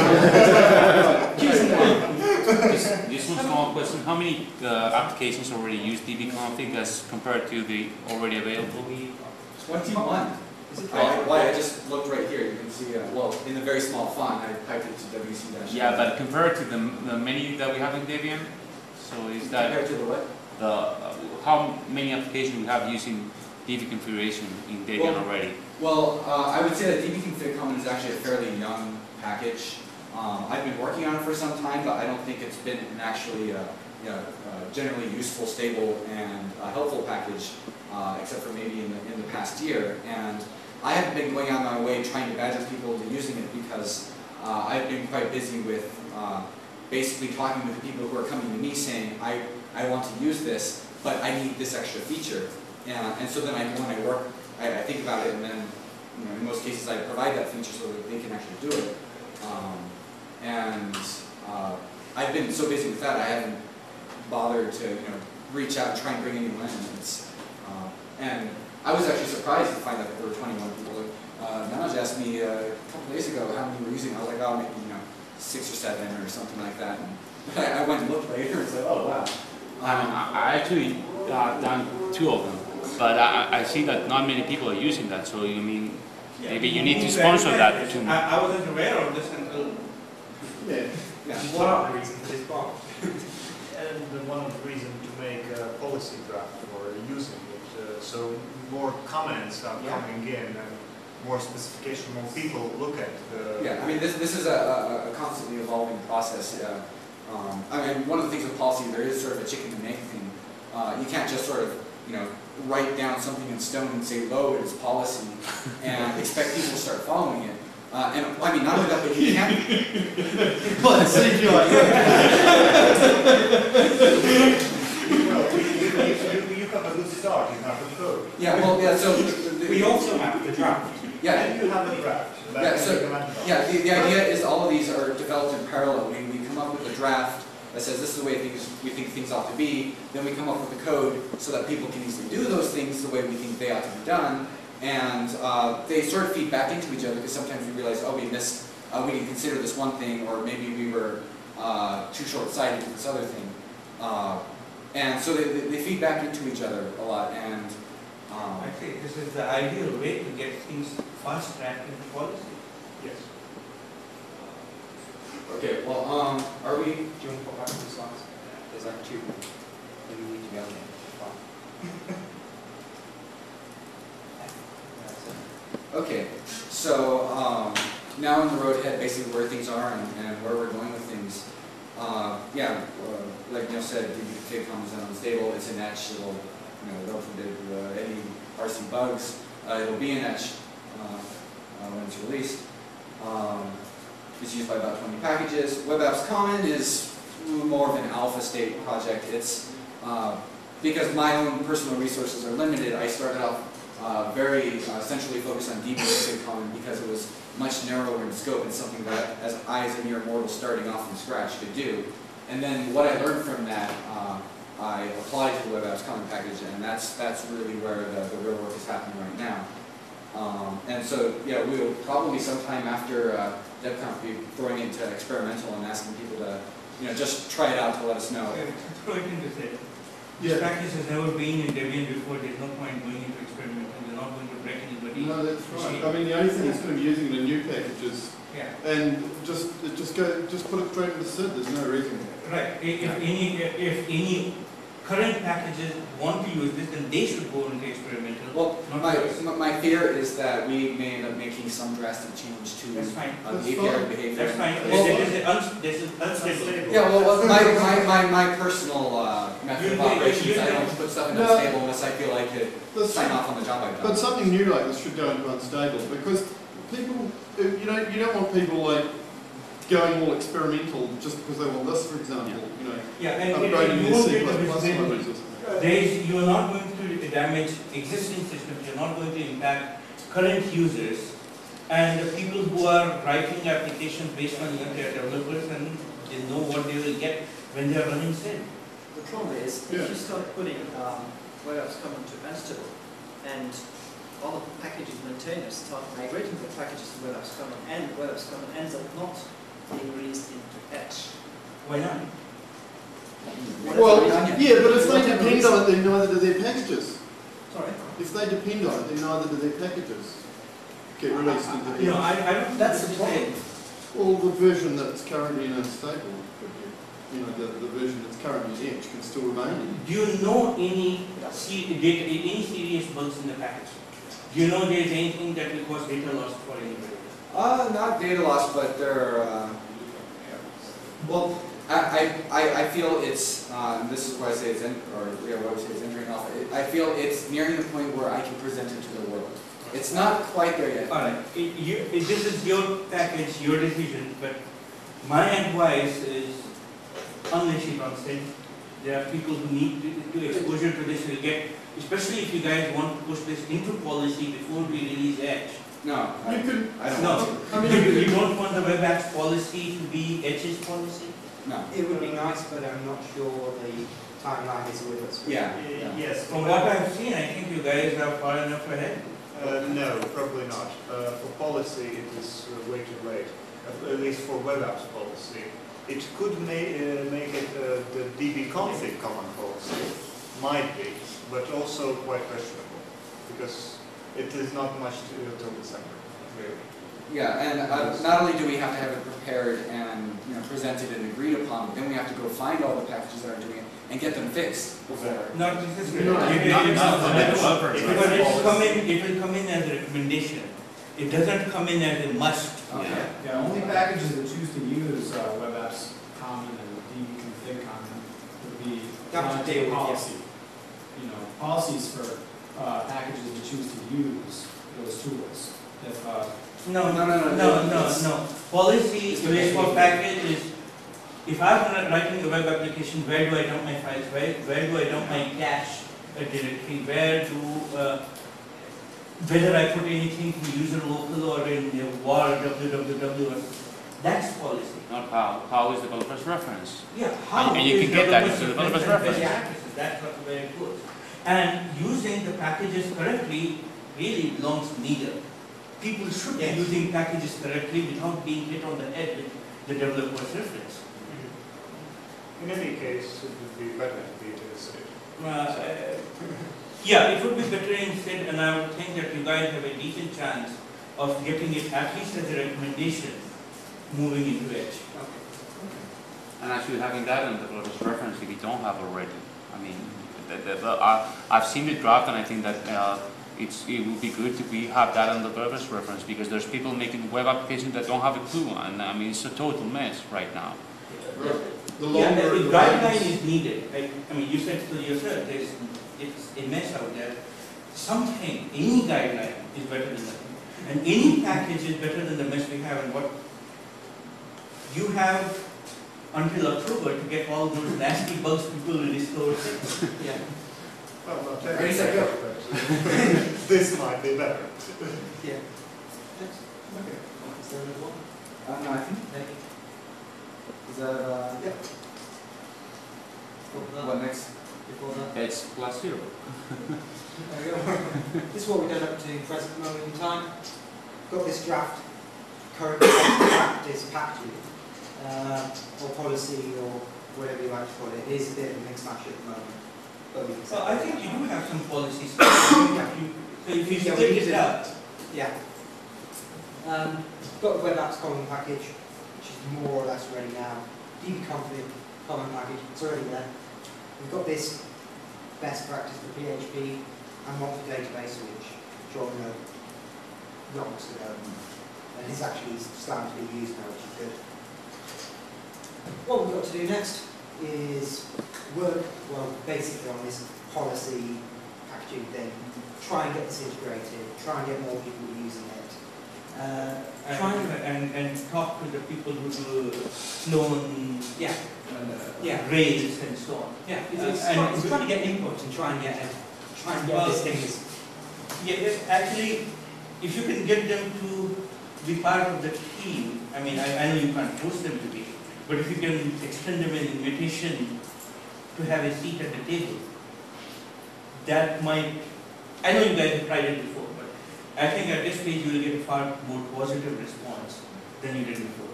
Just, just one small question. How many uh, applications already use dbconfig as compared to the already available? twenty-one. Is it Why, why I just looked right here, you can see, uh, well, in the very small font, I typed it to W C dash. Yeah, but compared to the, the many that we have in Debian, so is that Compared to the what? the uh, how many applications we have using D B configuration in Debian Well, already? Well, uh, I would say that dbconfig common is actually a fairly young package. Um, I've been working on it for some time, but I don't think it's been an actually uh, you know, uh, generally useful, stable, and uh, helpful package, uh, except for maybe in the, in the past year. And I haven't been going out of my way trying to badger people into using it because uh, I've been quite busy with uh, basically talking with the people who are coming to me saying, I, I want to use this, but I need this extra feature. And, and so then I, when I work, I, I think about it, and then you know, in most cases I provide that feature so that they can actually do it. Um, and uh, I've been so busy with that, I haven't bothered to you know, reach out and try and bring anyone in. It's, uh, and I was actually surprised to find out that there were twenty-one people. Uh, Manoj asked me uh, a couple days ago how many were using. I was like, oh, maybe you know, six or seven or something like that. And I, I went and looked later and said, oh wow. I mean, I I actually uh, done two of them, but I, I see that not many people are using that. So you mean maybe you need to sponsor that too. I, I wasn't aware of this until Yeah. Yeah. One of the reasons for this box. And the one of the reasons to make a policy draft for using it, uh, so more comments are Yeah. coming in and more specification, more people look at the... Yeah, I mean, this, this is a, a, a constantly evolving process. Uh, um, I mean, one of the things with policy, there is sort of a chicken and egg thing. Uh, you can't just sort of, you know, write down something in stone and say, lo, it is policy, and expect people to start following it. Uh, and I mean, not only that, but you can't... Well, see, you're like, Well, you, you, you, you have a good start, you have a code. Yeah, well, yeah, so... The, the, we also have the draft. yeah, And you have a draft. that Yeah, can so- be commented on. Yeah, the, the idea is all of these are developed in parallel. We, we come up with a draft that says this is the way things, we think things ought to be, then we come up with the code so that people can easily do those things the way we think they ought to be done, and uh, they sort of feed back into each other because sometimes we realize, oh, we missed, uh, we didn't consider this one thing, or maybe we were uh, too short-sighted with this other thing. Uh, and so they, they, they feed back into each other a lot, and um, Actually, this is the ideal way to get things fast-tracked into policy. Yes. okay, well, um, are we? Do you want to put back the slides? There's like two. Maybe we need to be on there. Okay, so um, now on the road ahead, basically where things are and, and where we're going with things. Uh, yeah, uh, like Neil said, dbconfig is unstable. It's in Etch. It'll, you know, God forbid, uh, any R C bugs. Uh, it'll be in Etch uh, uh, when it's released. Um, it's used by about twenty packages. Web Apps Common is more of an alpha state project. It's uh, because my own personal resources are limited. I started off Uh, very uh, centrally focused on dbconfig common because it was much narrower in scope and something that as I as a mere mortal starting off from scratch could do. And then what I learned from that, uh, I applied to the Web Apps Common package, and that's that's really where the, the real work is happening right now. Um, and so, yeah, we will probably sometime after uh, DevConf be throwing into experimental and asking people to, you know, just try it out to let us know. Throw it into say, Yeah. this practice has never been in Debian before, there's no point going into experiment, and they're not going to break anybody. no, that's right. I mean, the only thing is going to be using the new packages, Yeah, and just just go, just put it straight into S I D. There's no reason. right. If, if any, if any current packages want to use this, then they should go into experimental. Well, not my, yours. my my fear is that we may end up making some drastic change to That's fine. uh, That's the A P I fine. behavior. That's fine. Well, There is a uns- there's a unstable. yeah, well, well my, my, my, my personal uh, method of You- you- operations, you- I don't put stuff in No. unstable unless I feel I could But sign some- off on the job I've But done. something new like this should go into unstable, because people, uh, you know, you don't want people like going all experimental just because they want this, for example. You know, Yeah, and it- upgrading you their won't C get plus the plus visibility. libraries or something. There is, you are not going to damage existing systems, you're not going to impact current users, and the people who are writing applications based on your developers, and they know what they will get when they are running S I D. The problem is, Yeah. if you start putting um, Web Apps Common to Ansible, and all the packages maintainers start migrating the packages to Web Apps Common, and Web Apps Common ends up not being released into Edge. Why not? Well, Whatever reason. yeah, but if they Whatever depend reason. on it, then neither do their packages. Sorry? If they depend on it, then neither do their packages get released into You know, the I, I don't think That's this the is problem. it. Well, the version that's currently in unstable could get, you know, the, the version that's currently in Edge can still remain in. Do you know any, se- data, any serious bugs in the package? Do you know there's anything that will cause data loss for anybody? Uh, not data loss, but they're, uh, well, I, I, I feel it's, uh, and this is why I say it's, in, or yeah, what I say it's entering alpha. It- I feel it's nearing the point where I can present it to the world. It's not quite there yet. Alright, it, you, it, this is your package, your decision, but my advice is unleash it on stage. There are people who need to, to exposure to this will get, especially if you guys want to push this into policy before we release Edge. No, I, You could, I don't No, want to. I mean, you, you don't want the web apps policy to be Edge's policy? No. It would be nice, but I'm not sure the timeline is with us. Yeah. Y- Yes. From what I've seen, I think you guys are far enough ahead. Uh, no, probably not. Uh, for policy, it is uh, way too late. Uh, at least for web apps policy, it could ma uh, make it uh, the dbconfig common policy, might be, but also quite questionable because it is not much to, till December, really. Yeah, and uh, not only do we have to have it prepared and, you know, presented and agreed upon, but then we have to go find all the packages that are doing it and get them fixed before. Not necessarily. No, It- not- it's not not- the developers, Because right? it's come in, it will come in as a recommendation. It doesn't come in as a must. Okay. Yeah, only packages that choose to use uh, Web Apps Common and dbconfig Common would be That would uh, deal with, yeah. policy. You know, policies for uh, packages that choose to use those tools. If uh, No, No, no, no, no, no, no, it's- no. Policy it's is for the- package is, if I'm writing a web application, where do I dump my files? Where, where do I dump my cache uh, directory? Where do, uh, whether I put anything from user local or in the war www, or- that's policy. Not how, how is developer's reference? Yeah, how And you is can get that developers into developer's reference and best reference. practices? That's what where it goes. And using the packages correctly really belongs to neither. People should be Yes. using packages correctly without being hit on the head with the developer's reference. In any case, it would be better to be to the stage. Uh, yeah, it would be better instead, and I would think that you guys have a decent chance of getting it at least as a recommendation moving into Edge. And actually having that in the developer's reference if you don't have already. I mean, the, the, the, uh, I've seen the draft and I think that uh, it's, it would be good to be, have that on the developer's reference because there's people making web applications that don't have a clue and I mean, it's a total mess right now. the Yeah, longer the it guideline remains, is needed. I, I mean, you said to yourself, there's, it's a mess out there. Something, any guideline is better than nothing. And any package is better than the mess we have. And what you have until October to get all those nasty bugs people will discover. Yeah. Well, not Ready, set, go. but this might be better. Yeah. Thanks. Okay. Is there another one? Uh, no, I think, Maybe. is that, uh, yeah. Before that? What next? Before that? It's plus zero. There we go. This is what we've done up to present moment in time. Got this draft, current practice package, uh, or policy, or whatever you like to call it. It is a bit of a mixed match at the moment. But we can So I think you do have some policies. So if you Yeah, we split need it to- up, Yeah. Um, got the web apps common package, which is more or less ready now. dbconfig common package, it's already there. We've got this best practice for P H P and one for database, which John know yonks ago. And it's actually starting to be used now, which is good. What we've got to do next is work, well, basically on this policy packaging thing. Try and get this integrated, try and get more people using it. Uh, try and, and, and, and talk to the people who do Sloan, yeah, uh, yeah. Rails and so on. Yeah, it's, Uh, it's, and try, it's we- trying to get input and try and get a, try and get Well, this thing is Yeah, yes, actually, if you can get them to be part of the team, I mean, I, I know you can't force them to be, but if you can extend them an invitation to have a seat at the table, that might, I know you guys have tried it before, but I think at this stage you will get a far more positive response than you did before.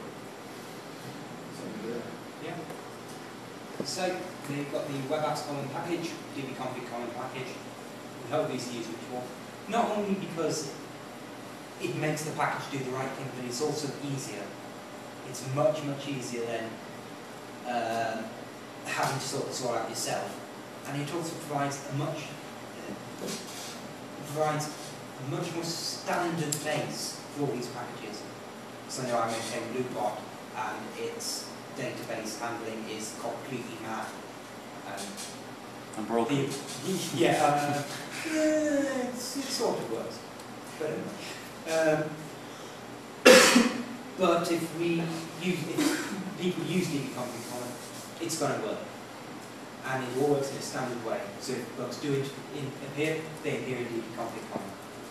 Yeah. So they've got the web apps common package, dbconfig common package. We hope these are useful for. Not only because it makes the package do the right thing, but it's also easier. It's much, much easier than uh, having to sort this all out yourself. And it also provides a much uh, provides a much more standard base for all these packages. So I know I maintain Loopbot, and its database handling is completely mad. Um, I'm broken. the- yeah, uh, yeah it's, it sort of works. But, um, but if we use, if people use dbconfig common, it's going to work. And it all works in a standard way. So if bugs do in, in, appear, they appear in dbconfig common.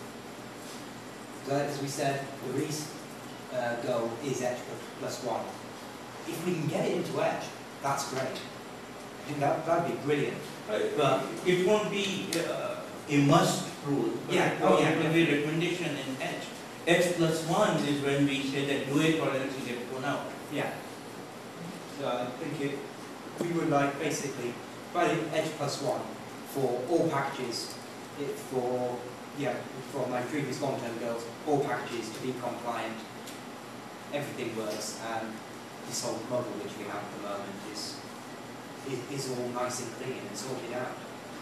So as we said, the release uh, goal is Edge plus one. If we can get it into Edge, that's great. I think that that'd be brilliant. But it won't be uh, a must rule. But Yeah, it oh, will yeah. be a recommendation in Edge. Edge plus one is when we say that do it or else you get thrown out. Yeah. So I think it, we would like basically, by the Edge plus one for all packages, it, for, yeah, for my previous long-term goals, all packages to be compliant, everything works, and this whole model which we have at the moment is, is, is all nice and clean and sorted out.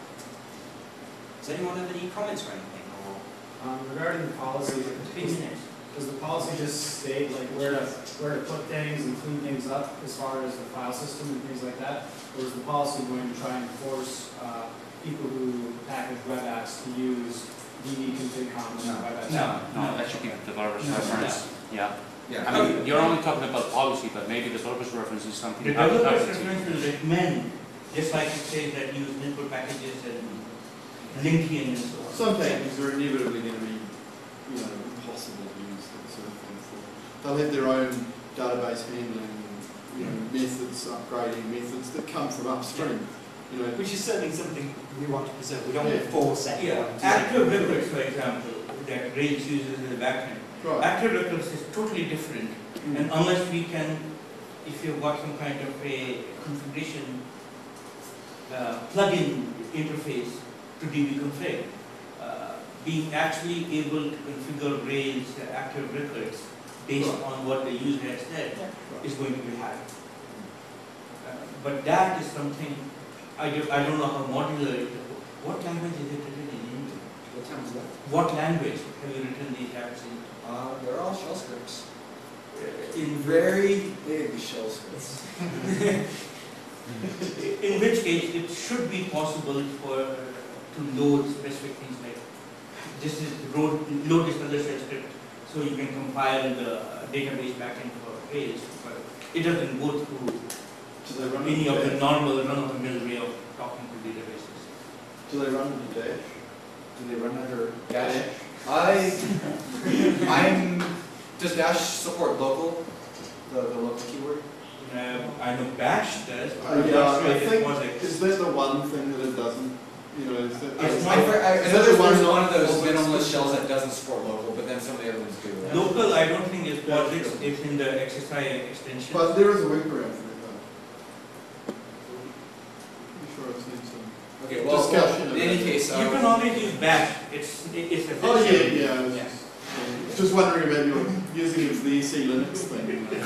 Does anyone have any comments or anything? Or Um, regarding the policy, Please, Nick. does the policy just state like where to where to put things and clean things up as far as the file system and things like that? Or is the policy going to try and force uh, people who package web apps to use dbconfig common No. web apps? No. No, that should be developer's No, reference. Yeah. Yeah. I mean, you're only talking about policy, but maybe developer's reference is something. The you have to developer's have to- reference will recommend, just like it says that use input packages and linking and so on. Some packages are inevitably going to be, you know, impossible to use that sort of thing for. They'll have their own database handling, you know, methods, upgrading methods that come from upstream. You know, Which is certainly something we want to preserve. We don't want to Yeah. force Yeah, anyone to active records, for example, that Rails uses in the backend. right. Active records is totally different, and unless we can, if you've got some kind of a configuration uh, plugin interface to dbconfig, uh, being actually able to configure Rails uh, active records based Right. on what the user has said is going to be hard. Uh, but that is something I, do, I don't know how modular it is. What language is it written in India? What time is that? What language have you written these apps in? Uh, they're all shell scripts. Uh, in Very big shell scripts. In which case, it should be possible for to load specific things like this is load, load this other shell script, so you can compile the database backend for Rails, but it doesn't go through Do they run any in of the Dash? normal run-of-the-mill way of talking to databases. Do they run in Dash? Do they run under Dash? I, I'm, does Dash support local, the, the local keyword? Uh, I know Bash does, but Uh, I'm yeah, not sure I if it think, was a is that the one thing that it doesn't, you know, is that... It's I, not- I, I is know that there's, the one there's not- one of those not minimalist explicit? shells that doesn't support local, but then some of the other ones do. local. I don't think it's Yeah, POSIX, sure. it's in the X S I extension. But there is a workaround for it though. I'm sure I've seen some... Okay, well, well, Discussion in any about- case, You can um, always use Bash. It's it's a Oh, yeah, feature. yeah, I was Yeah. just, yeah. Just wondering about you're using it for the E C Linux thing.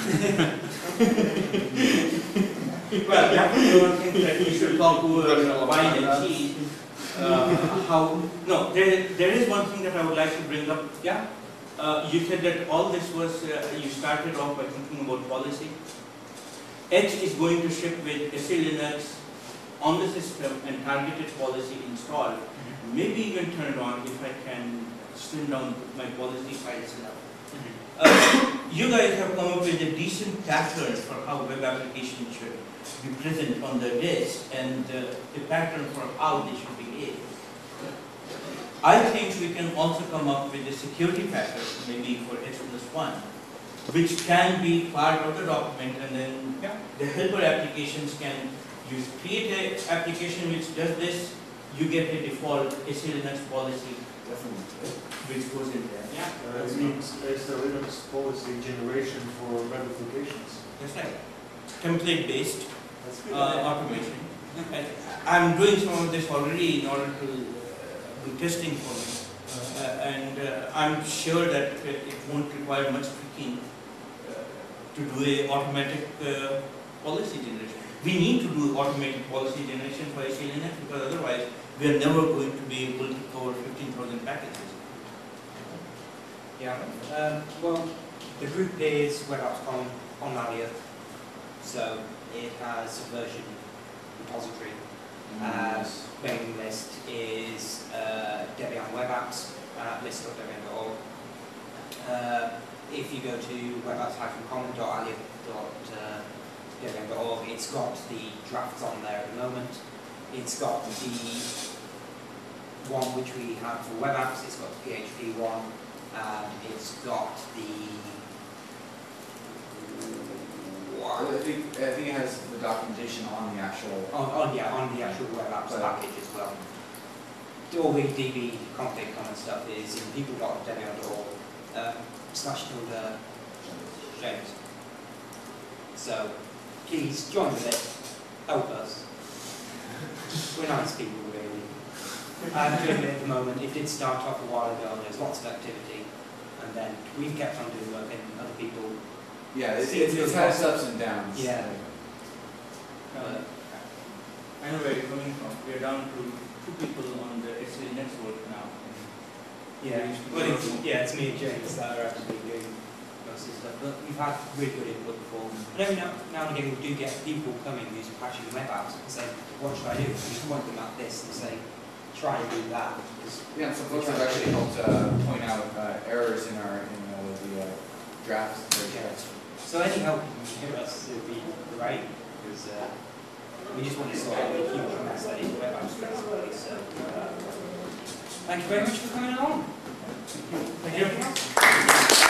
Well, that was one of the things that we should talk over wine and cheese. Uh, how, no, there, there is one thing that I would like to bring up. Yeah. Uh, you said that all this was, uh, you started off by thinking about policy. Edge is going to ship with S A Linux on the system and targeted policy installed. Maybe even turned on if I can slim down my policy files enough. Uh, you guys have come up with a decent pattern for how web applications should be present on the disk and uh, a pattern for how they should behave. I think we can also come up with a security pattern, maybe for H plus one, which can be part of the document, and then Yeah. the helper applications can you create an application which does this, you get a default S A Linux policy definitely. which goes in there. Yeah, Uh, that's it means there's a Linux policy generation for web applications. That's right. Template based That's good. uh, automation. And I'm doing some of this already in order to uh, do testing for me. Uh, and uh, I'm sure that uh, it won't require much tweaking uh, to do a automatic uh, policy generation. We need to do automated policy generation for H A Linux because otherwise we are never going to be able to cover fifteen thousand packages. Yeah, um, well, the group is web apps on, on Alia, so it has a version repository. Uh, mailing list is uh, Debian web apps, uh, list dot debian dot org. Uh, if you go to webapps dash common dot alia dot debian dot org, it's got the drafts on there at the moment. It's got the one which we have for web apps, it's got the P H P one, and it's got the I think, I think it has the documentation on the actual. on, on yeah, on the actual web apps Right. package as well. All the D B config common stuff is in people dot debian dot org um, slash tilde James. So please join with it, help us. We're nice people really. I'm doing it at the moment. It did start off a while ago, there's lots of activity, and then we've kept on doing work and other people. Yeah, it's, See, it's, it's it's had its ups and downs. Yeah. Uh, I know where you're coming from. We're down to two people on the H A network now. Yeah, well, it's, yeah, it's me and James that are actually doing most of the stuff, but we've had really good input before. And every now, now and again we do get people coming who's patching web apps and say, what should I do? And you point them at this and say, try and do that. Yeah, and some folks have actually helped uh, point out uh, errors in our in uh, the uh, drafts. Yeah. So any help you can give us would be great, because uh, we just want to sort out a huge mess that is web apps basically. So uh, thank you very much for coming along. Thank you. Anything else?